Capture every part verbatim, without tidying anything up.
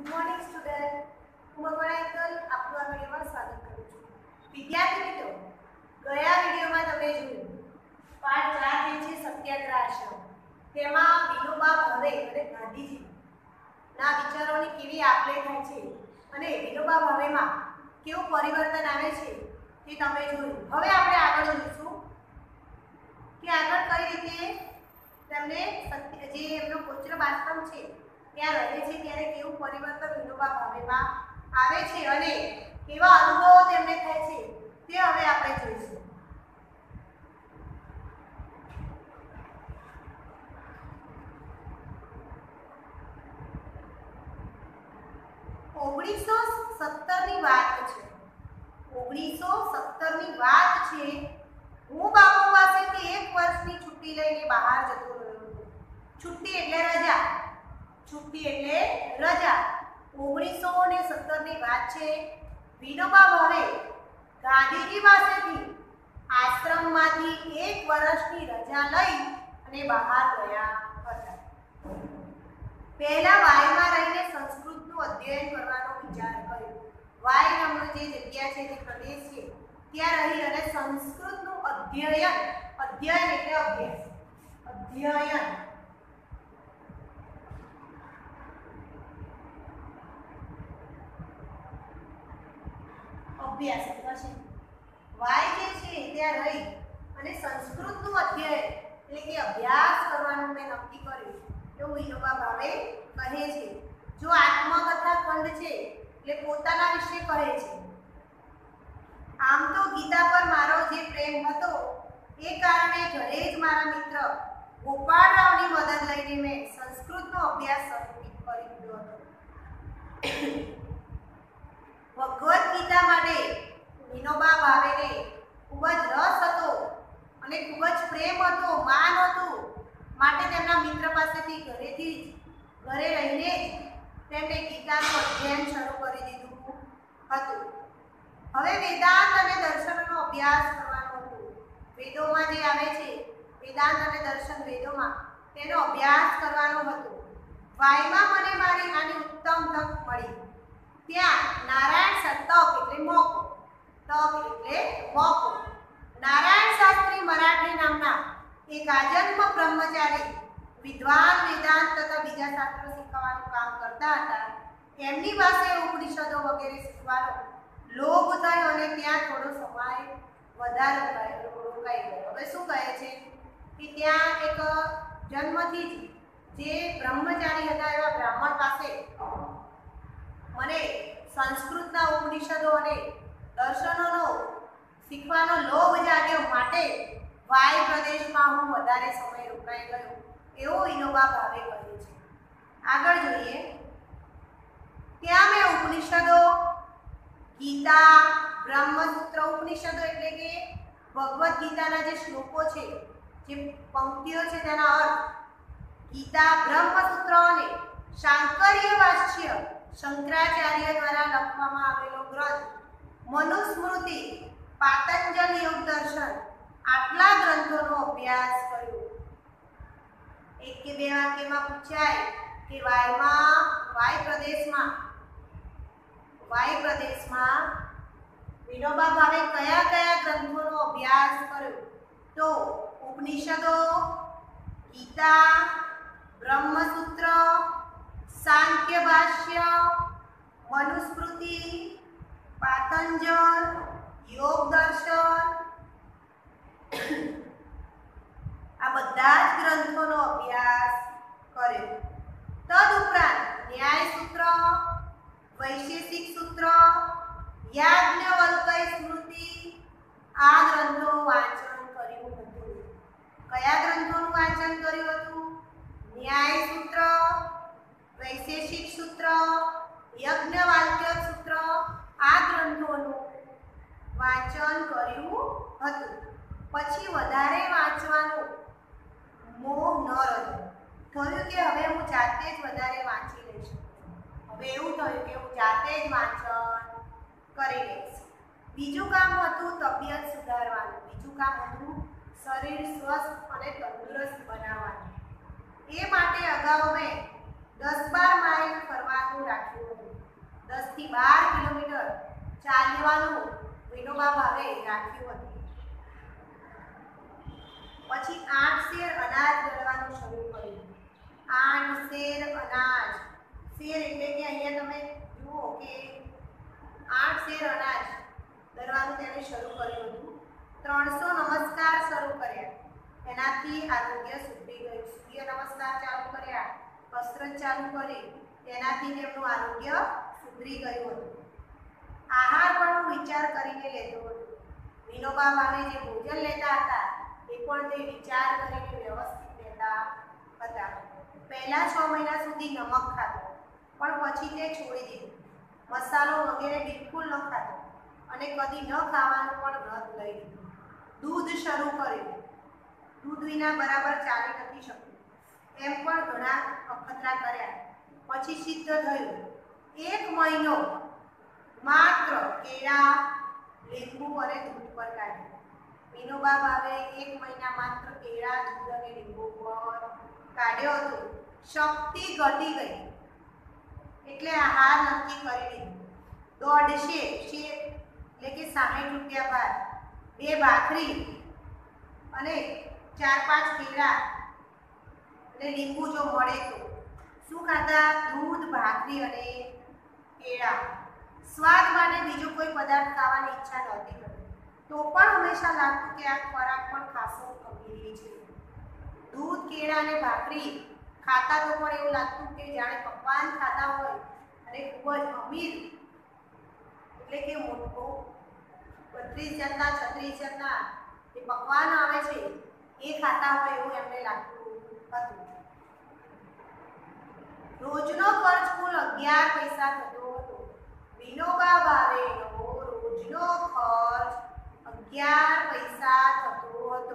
Good morning student, હું મગવાણા એકલ આપનું આ વિડીયોમાં સ્વાગત કરું છું. વિદ્યાર્થી મિત્રો, ગયા વિડીયોમાં તમે જોયું પાઠ ચાર જે છે સત્યાગ્રહ આશ્રમ, તેમાં વિનોબા ભાવે અને ગાંધીજી ના વિચારોની કેવી આપલે થાય છે અને વિનોબા ભાવેમાં કેવું પરિવર્તન આવે છે તે તમે જોયું. હવે આપણે આગળ જોઈશું કે આગળ કઈ રીતે તેમને જે એમનો કોચરબ આશ્રમ છે ત્યાં રહે છે ત્યારે કેવું પરિવર્તન વિનોબા ભાવેમાં આવે છે અને કેવા અનુભવો તેમને થાય છે તે હવે આપણે જોઈશું. ઓગણીસો સત્તર ની વાત છે. ઓગણીસો સત્તર ની વાત છે. હું બાપુ પાસેથી એક વર્ષની છુટ્ટી લઈને બહાર જતો રહ્યો હતો. છુટ્ટી એટલે રજા. છુટ્ટી એટલે રજા. ઓગણીસો સત્તર ની વાત છે. વિનોબા ભાવે ગાંધીજી પાસેથી આશ્રમમાંથી એક વર્ષની રજા લઈ અને બહાર ગયા હતા. પહેલા વાયમાં રહીને સંસ્કૃતનું અધ્યયન કરવાનો વિચાર કર્યો. વાય નામનો જે જગ્યા છે, જે પ્રદેશ છે, ત્યાં રહી અને સંસ્કૃતનું અધ્યયન, અધ્યયન એટલે અભ્યાસ, અધ્યયન અભ્યાસ એટલે વાય જે છે ત્યાં રહી અને સંસ્કૃતનું અધ્યયન એટલે કે અભ્યાસ કરવાનું મેં નક્કી કર્યું એવું વિનોબા ભાવે કહે છે. જો આત્મકથા ખંડ છે એટલે પોતાના વિશે કહે છે. આમ તો ગીતા પર મારો જે પ્રેમ હતો એ કારણે ઘરે જ મારા મિત્ર ગોપાળરાવની મદદ લઈને મેં સંસ્કૃતનો અભ્યાસ શરૂ કરી દીધો હતો. ભગવદ્ ગીતા માટે વિનોબા ભાવેને ખૂબ જ રસ હતો અને ખૂબ જ પ્રેમ હતો, માન હતું. માટે તેમના મિત્ર પાસેથી ઘરેથી જ ઘરે રહીને જ તેમણે ગીતાનું અધ્યયન શરૂ કરી દીધું હતું. હવે વેદાંત અને દર્શનનો અભ્યાસ કરવાનો હતો. વેદોમાં જે આવે છે, વેદાંત અને દર્શન વેદોમાં, તેનો અભ્યાસ કરવાનો હતો. વાયમાં મને મારી આની ઉત્તમ તક મળી. ત્યાં નારાયણ તક એટલે મોકો, તક એટલે મોકો. નારાયણ શાસ્ત્રી મરાઠી નામના એક આજન્મ બ્રહ્મચારી વિદ્વાન વેદાંત તથા બીજા શાસ્ત્રો શીખવાનું કામ કરતા હતા. એમની પાસે ઉપનિષદો વગેરે શીખવાનો લોભ થયો અને ત્યાં થોડો સમય વધારે રોકાઈ ગયો. હવે શું કહે છે કે ત્યાં એક જન્મથી જ જે બ્રહ્મચારી હતા એવા બ્રાહ્મણ પાસે મને સંસ્કૃતના ઉપનિષદો અને દર્શનોનો શીખવાનો લોભ જાગ્યો, માટે વાય પ્રદેશમાં હું વધારે સમય રોકાઈ ગયો એવું વિનોબા ભાવે કહે છે. આગળ જોઈએ. ત્યાં મેં ઉપનિષદો, ગીતા, બ્રહ્મસૂત્ર, ઉપનિષદો એટલે કે ભગવદ્ ગીતાના જે શ્લોકો છે, જે પંક્તિઓ છે તેના અર્થ, ગીતા, બ્રહ્મસૂત્ર અને શાંકર્ય ભાષ્ય, શંકરાચાર્ય દ્વારા લખવામાં આવેલો ગ્રંથ, મનુસ્મૃતિ, પાતંજલ યોગ દર્શન, આટલા ગ્રંથોનો અભ્યાસ કર્યો. એક કે બે વાક્યમાં પૂછાય કે વાયમાં વાય પ્રદેશમાં વાય પ્રદેશમાં વિનોબા ભાવે કયા કયા ગ્રંથોનો અભ્યાસ કર્યો? તો ઉપનિષદો, ગીતા, બ્રહ્મસૂત્ર, સાંખ્ય ભાષ્ય, મનુસ્મૃતિ, પાતંજલ, યોગ દર્શન, આ બધા જ ગ્રંથોનો અભ્યાસ કર્યો. તદુપરાંત ન્યાય સૂત્ર, વૈશેષિક સૂત્ર, યાજ્ઞવલ્ક્ય સ્મૃતિ, આ ગ્રંથો વાંચન કર્યું હતું. કયા ગ્રંથોનું વાંચન કર્યું હતું? ન્યાય સૂત્ર, વૈશેષિક સૂત્ર, યજ્ઞવાલ્ક્ય સૂત્ર, આ ગ્રંથોનું વાંચન કર્યું હતું. પછી વધારે વાંચવાનું મોહ ન રહ્યો. થયું કે હવે હું જાતે જ વધારે વાંચી લઈશ. હવે એવું થયું કે હું જાતે જ વાંચન કરી લઈશ. બીજું કામ હતું તબિયત સુધારવાનું. બીજું કામ હતું શરીર સ્વસ્થ અને તંદુરસ્ત બનાવવાનું. એ માટે અગાઉ મેં દસ બાર માઇલ ફરવાનું રાખ્યું હતું. થી બાર કિલોમીટર ચાલવાનું વિનોબા ભાવે રાખ્યું હતું. પછી આઠ શેર અનાજ દળવાનું શરૂ કર્યું. આઠ શેર અનાજ, શેર એટલે કે અહીંયા તમે જુઓ કે આઠ શેર અનાજ દળવાનું તેને શરૂ કર્યું હતું. ત્રણસો નમસ્કાર શરૂ કર્યા, એનાથી આરોગ્ય સુધરી ગયું. સૂર્ય નમસ્કાર ચાલુ કર્યા, કસરત ચાલુ કરી, તેનાથી તેમનું આરોગ્ય સુધરી ગયું હતું. આહાર પણ વિચાર કરીને લેતો હતો. વિનોબા ભાવે જે ભોજન લેતા હતા એ પણ તે વિચાર કરીને વ્યવસ્થિત લેતા હતા. પહેલા છ મહિના સુધી નમક ખાતો, પણ પછી તે છોડી દીધું. મસાલો વગેરે બિલકુલ ન ખાતો અને કદી ન ખાવાનું પણ વ્રત લઈ લીધું. દૂધ શરૂ કર્યું. દૂધ વિના બરાબર ચાલી નથી શકતું, એમ પણ ઘણા અખતરા કર્યા. પછી સિદ્ધ થયું. એક મહિનો માત્ર કેળા, લીંબુ અને દૂધ પર કાઢ્યું. વિનોબા ભાવે એક મહિના માત્ર કેળા, દૂધ અને લીંબુ પર કાઢ્યો હતો. શક્તિ ઘટી ગઈ એટલે આહાર નક્કી કરી લીધું. દોઢશે શેર એટલે કે સાઠ રૂપિયા બાદ બે ભાખરી અને ચાર પાંચ કેળા અને લીંબુ જો મળે તો શું ખાતા? દૂધ, ભાખરી અને કેળા. સ્વાદ માટે બીજો કોઈ પદાર્થ ખાવાની ઈચ્છા નહોતી થતી, તો પણ હંમેશા લાગતું કે આ ખોરાક પણ ખાસો અમીરી છે. દૂધ, કેળા અને ભાખરી ખાતા તો પણ એવું લાગતું કે જાણે પકવાન ખાતા હોય અને ખૂબ જ અમીર એટલે કે મોટો બત્રીસ જાતના છત્રીસ જાતના જે પકવાન આવે છે એ ખાતા હોય એવું એમને લાગતું હતું. રોજનો ખર્ચ કુલ અગિયાર પૈસા થતો હતો. વિનોબા ભાવેનો રોજનો ખર્ચ અગિયાર પૈસા થતો હતો.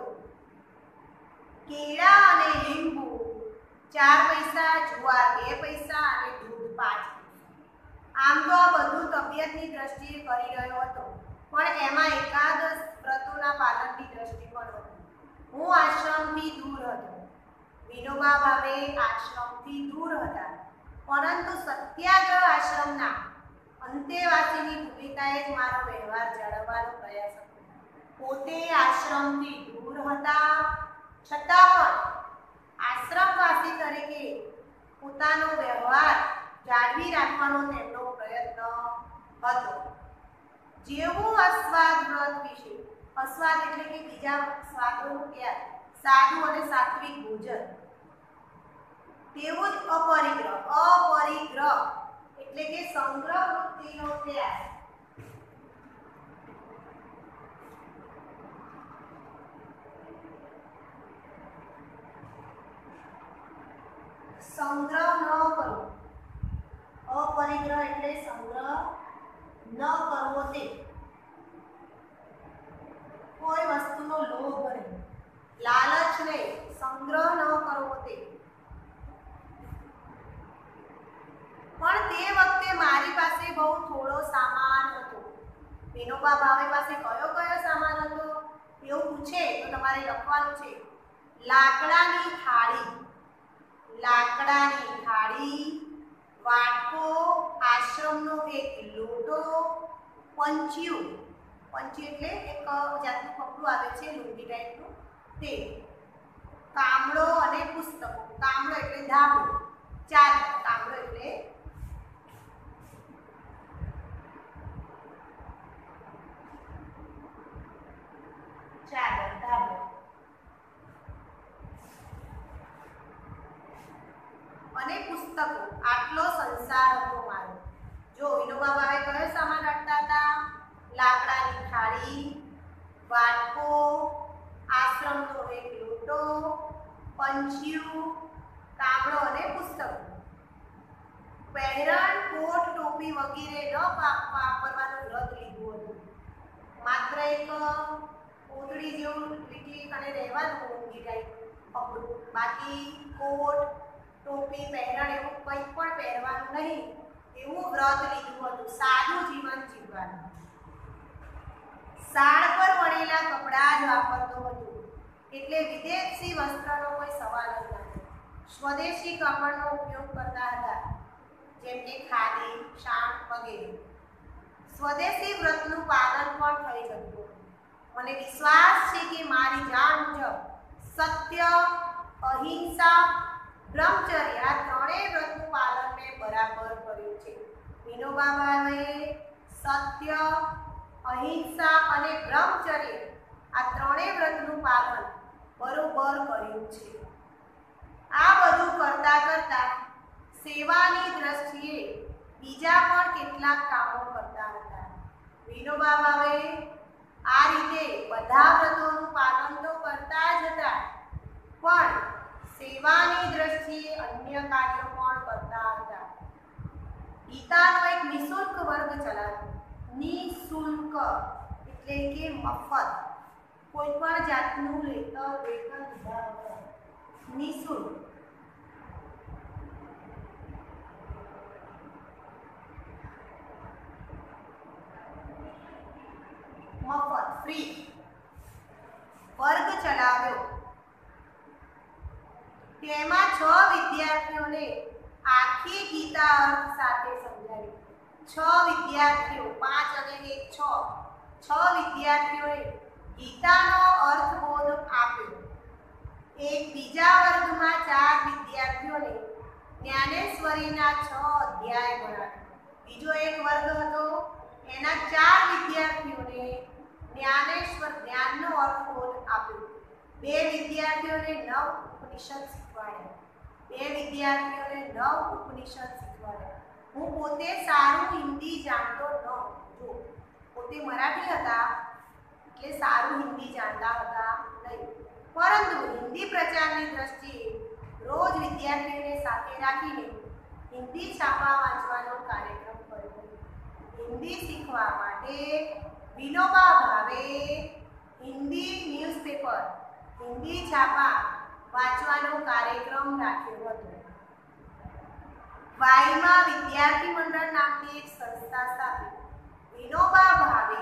કેળા અને લીંબુ ચાર પૈસા, જુવાર બે પૈસા અને દૂધ પાંચ પૈસા. આમ તો આ બધું તબિયતની દ્રષ્ટિએ કરી રહ્યો હતો, પણ એમાં એકાદ વ્રતોના પાલનની દ્રષ્ટિ પણ હતી. હું આશ્રમથી દૂર હતો. વિનોબા ભાવે આશ્રમથી દૂર હતા, પરંતુ સત્યાગ્રહ આશ્રમના અંતેવાસીની ભૂમિકાએ જ મારો વ્યવહાર જાળવવાનો પ્રયાસ હતો. પોતે આશ્રમથી દૂર હતા, છતાં પણ આશ્રમવાસી તરીકે પોતાનો વ્યવહાર જાળવી રાખવાનો તેમનો પ્રયત્ન હતો. જેવું અસ્વાદ વ્રત વિશે, અસ્વાદ એટલે કે બીજા સ્વાદોનું ત્યાગ, સાદું અને સાત્વિક ભોજન, તેવું જ અપરિગ્રહ. અપરિગ્રહ એટલે કે સંગ્રહ વૃત્તિનો ત્યાગ. સંગ્રહ ન કરવો. અપરિગ્રહ એટલે સંગ્રહ ન કરવો, તે કોઈ વસ્તુનો લોભ નહીં, લાલચ નહીં, સંગ્રહ ન કરવો તે. પણ તે વખતે મારી પાસે બહુ થોડો સામાન હતો. વિનોબા ભાવે પાસે કયો કયો સામાન હતો એવું પૂછે તો તમારે લખવાનું છે. લાકડાની થાળી, લાકડાની થાળી, વાટકો, આશ્રમનો એક લોટો, પંચ્યું, પંચ્યું એટલે એક જાતનું કપડું આવે છે લુંગી ટાઈપનું તે, કામળો અને પુસ્તકો. કામળો એટલે ધાબળો, ચાદર. કામળો એટલે ચાદર, ધાબળો. અને પુસ્તકો. આટલો સંસાર હતો મારો. જો વિનોબા ભાવે કયો સામાન રાખતા હતા? લાકડાની થાળી, વાટકો, આશ્રમનો એક લોટો, પંચ્યું, કામળો અને પુસ્તકો. પહેરણ, કોટ, ટોપી વગેરે ન વાપરવાનું વ્રત લીધું હતું. માત્ર એક કોથળી જેવું લીટી અને રહેવાનું ઊંઘી ટાઈપ કપડું. બાકી કોટ, ટોપી, પહેરણ એવું કંઈ પણ પહેરવાનું નહીં એવું વ્રત લીધું હતું. સાદું જીવન જીવવાનું. સાડ પર વણેલા કપડાં જ વાપરતો હતો, એટલે વિદેશી વસ્ત્રનો કોઈ સવાલ જ નથી. સ્વદેશી કાપડનો ઉપયોગ કરતા હતા. જેમ કે ખાદી, શાણ વગેરે. સ્વદેશી વ્રતનું પાલન પણ થઈ જતું. મને વિશ્વાસ છે કે મારી જાણ મુજબ સત્ય, અહિંસા, બ્રહ્મચર્ય આ ત્રણેય વ્રતનું પાલન મેં બરાબર કર્યું છે. વિનોબા ભાવે સત્ય, અહિંસા અને બ્રહ્મચર્ય આ ત્રણેય વ્રતનું પાલન બરોબર કર્યું છે. આ બધું કરતા કરતા સેવાની દ્રષ્ટિએ બીજા પણ કેટલાક કામો કરતા હતા. વિનોબા ભાવે આ રીતે બધા વ્રતોનું પાલન તો કરતા જ હતા, પણ સેવાની દ્રષ્ટિએ અન્ય કાર્યો પણ કરતા હતા. ગીતાનો એક નિઃશુલ્ક વર્ગ ચલાવ્યો. નિઃશુલ્ક એટલે કે મફત, કોઈ પણ જાતનું લેતર વેતન લીધા વગર. નિઃશુલ્ક મફત ફ્રી વર્ગ ચલાવ્યો. તેમાં છ વિદ્યાર્થીઓને આખી ગીતા અર્થ સાથે સમજાવી. છ વિદ્યાર્થીઓ, પાંચ અને એક છ છ વિદ્યાર્થીઓએ ગીતાનો અર્થબોધ આપ્યો. એક બીજા વર્ગમાં ચાર વિદ્યાર્થીઓને જ્ઞાનેશ્વરીના છ અધ્યાય ભણાવ્યા. બીજો એક વર્ગ હતો, એના ચાર વિદ્યાર્થીઓને જ્ઞાનેશ્વર જ્ઞાનનો અર્થબોધ આપ્યો. બે વિદ્યાર્થીઓને નવ ઉપનિષદ શીખવાડ્યા. બે વિદ્યાર્થીઓને નવ ઉપનિષદ શીખવાડ્યા. હું પોતે સારું હિન્દી જાણતો ન જો પોતે મરાઠી હતા એટલે સારું હિન્દી જાણતા હતા નહીં, પરંતુ હિન્દી પ્રચારની દ્રષ્ટિએ રોજ વિદ્યાર્થીઓને સાથે રાખીને હિન્દી છાપા વાંચવાનો કાર્યક્રમ કર્યો. હિન્દી શીખવા માટે વિનોબા ભાવે હિન્દી ન્યૂઝપેપર, હિન્દી છાપા વાંચવાનો કાર્યક્રમ રાખ્યો હતો. વાઈમાં વિદ્યાર્થી મંડળ નામની એક સંસ્થા સ્થાપી. વિનોબા ભાવે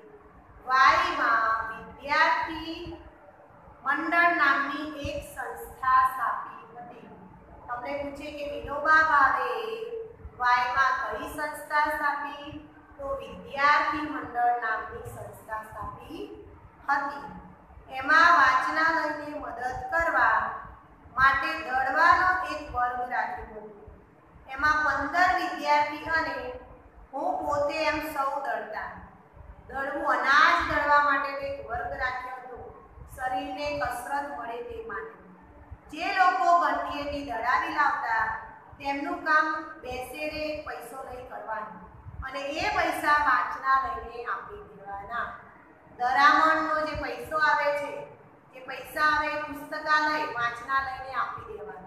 વાઈમાં વિદ્યાર્થી મંડળ નામની એક સંસ્થા સ્થાપી હતી. તમને પૂછે કે વિનોબા ભાવે વાઈમાં કઈ સંસ્થા સ્થાપી? તો વિદ્યાર્થી મંડળ નામની સંસ્થા સ્થાપી હતી. એમાં વાંચનાલયને મદદ કરવા માટે દળવાનો એક વર્ગ રાખ્યો હતો. એમાં પંદર વિદ્યાર્થી અને હું પોતે એમ સૌ દળતા. દળવું અનાજ દળવા માટે એક વર્ગ રાખ્યો હતો, શરીરને કસરત મળે તે માટે. જે લોકો ગંટીએથી દળાવી લાવતા તેમનું કામ બેસેરે પૈસો લઈ કરવાનું અને એ પૈસા વાંચનાલયને આપી દેવાના. દરામણનો જે પૈસો આવે છે, એ પૈસા આવે પુસ્તકાલય વાંચનાલયને આપી દેવાના.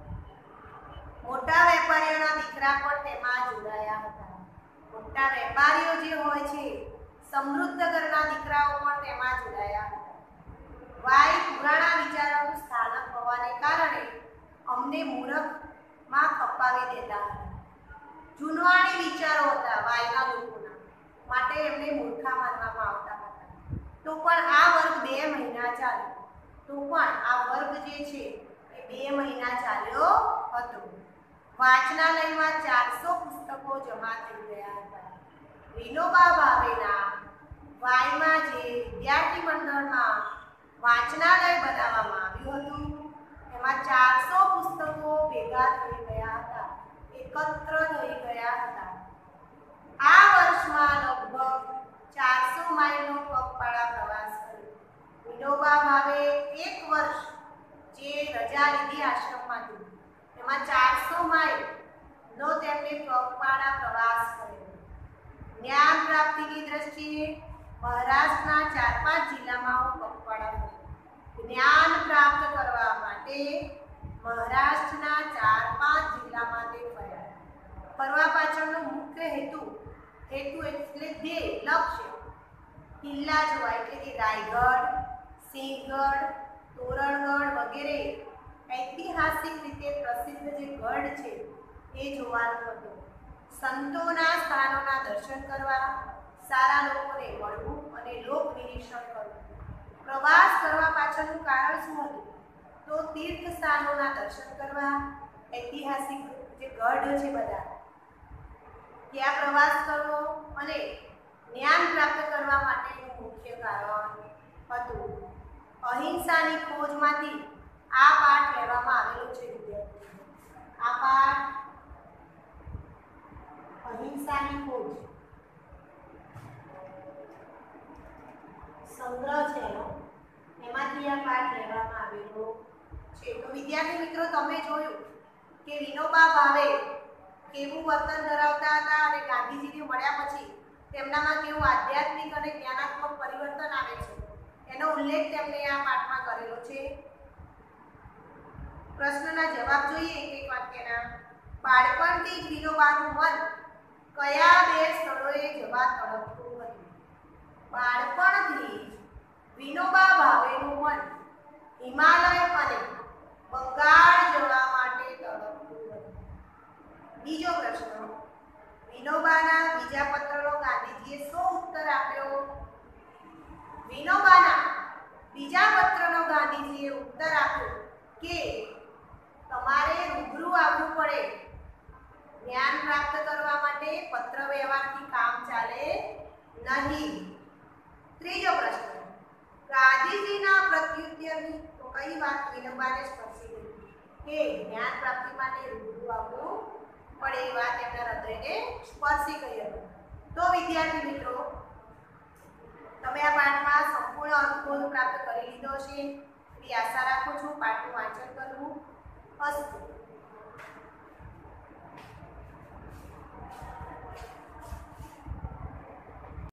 મોટા વેપારીઓના દીકરા પણ તેમાં જોડાયા હતા. મોટા વેપારીઓ જે હોય છે, સમૃદ્ધ ઘરના દીકરાઓ પણ તેમાં જોડાયા હતા. વાઈ પુરાણા વિચારોનું સ્થાનક હોવાને કારણે અમને મૂરખમાં ખપાવી દેતા હતા. જૂનવાણી વિચારો હતા વાઈના લોકોના, માટે એમને મૂર્ખા માનવામાં આવતા હતા. તો પણ આ વર્ગ બે મહિના ચાલ્યો. તો પણ આ વર્ગ જે છે એ બે મહિના ચાલ્યો હતો. વાંચનાલયમાં ચારસો પુસ્તકો જમા થઈ ગયા હતા. વિનોબા ભાવેના વાઈમાં જે વિદ્યાર્થી મંડળમાં વાંચનાલય બનાવવામાં આવ્યું હતું, એમાં ચારસો પુસ્તકો ભેગા થઈ ગયા હતા, એકત્ર થઈ ગયા હતા. આ વર્ષમાં લગભગ ચારસો માઇલનો પગપાળા પ્રવાસ કર્યો. વિનોબા ભાવે એક વર્ષ જે રજા લીધી આશ્રમમાંથી, એમાં ચારસો માઇલનો તેમણે પગપાળા પ્રવાસ કર્યો. જ્ઞાન પ્રાપ્તિની દ્રષ્ટિએ મહારાષ્ટ્રના ચાર પાંચ જિલ્લામાં હું પગપાળા કર્યો. જ્ઞાન પ્રાપ્ત કરવા માટે મહારાષ્ટ્રના ચાર પાંચ જિલ્લામાં તે ફર્યા. ફરવા પાછળનો મુખ્ય હેતુ હેતુ એટલે ધ્યેય, લક્ષ્ય કિલ્લા જોવા, એટલે કે રાયગઢ, સિંહગઢ, તોરણગઢ વગેરે ઐતિહાસિક રીતે પ્રસિદ્ધ જે ગઢ છે એ જોવાનું હતું. સંતોના સ્થાનોના દર્શન કરવા, સારા લોકોને મળવું અને લોક નિરીક્ષણ કરવું. પ્રવાસ કરવા પાછળનું કારણ શું હતું? તો તીર્થ સ્થાનોના દર્શન કરવા, ઐતિહાસિક જે ગઢ છે બધા ત્યાં પ્રવાસ કરવો અને જ્ઞાન પ્રાપ્ત કરવા માટેનું મુખ્ય કારણ હતું. અહિંસાની ખોજમાંથી આ પાઠ લેવામાં આવેલો છે વિદ્યાર્થીઓ. આ પાઠ અહિંસાની ખોજ સંગ્રહ છે એનો, એમાંથી આ પાઠ લેવામાં આવેલો છે. તો વિદ્યાર્થી મિત્રો, તમે જોયું કે વિનોબા ભાવે કેવું વર્તન ધરાવતા હતા અને ગાંધીજીને મળ્યા પછી તેમનામાં કેવું આધ્યાત્મિક અને જ્ઞાનાત્મક પરિવર્તન આવે છે એનો ઉલ્લેખ તેમણે આ પાઠમાં કરેલો છે. પ્રશ્નના જવાબ જોઈએ એક એક વાક્યના. બાળપણથી જ વિનોબાનું મન કયા બે સ્થળોએ જવા તડપતું હતું? બાળપણથી વિનોબા ભાવેનું મન હિમાલય અને બંગાળ જવા માટે તડપતું હતું. બીજો પ્રશ્ન, વિનોબાના બીજા પત્રનો ગાંધીજીએ શો ઉત્તર આપ્યો? વિનોબાના બીજા પત્રનો ગાંધીજીએ ઉત્તર આપ્યો કે તમારે રૂબરૂ આવવું પડે. જ્ઞાન પ્રાપ્ત કરવા માટે પત્ર વ્યવહારથી કામ ચાલે નહીં. ત્રીજો પ્રશ્ન, ગાંધીજીના પ્રત્યુત્તરની તો કઈ વાત વિનોબાને સ્પર્શી ગઈ કે જ્ઞાન પ્રાપ્તિ માટે રૂબરૂ આવવું પડે, એ વાત એમના હૃદયને સ્પર્શી ગઈ હતી. તો વિદ્યાર્થી મિત્રો, તમે આ પાઠમાં સંપૂર્ણ અર્થબોધ પ્રાપ્ત કરી લીધો છે એવી આશા રાખું છું. પાઠનું વાંચન કરવું. અસ્તુ.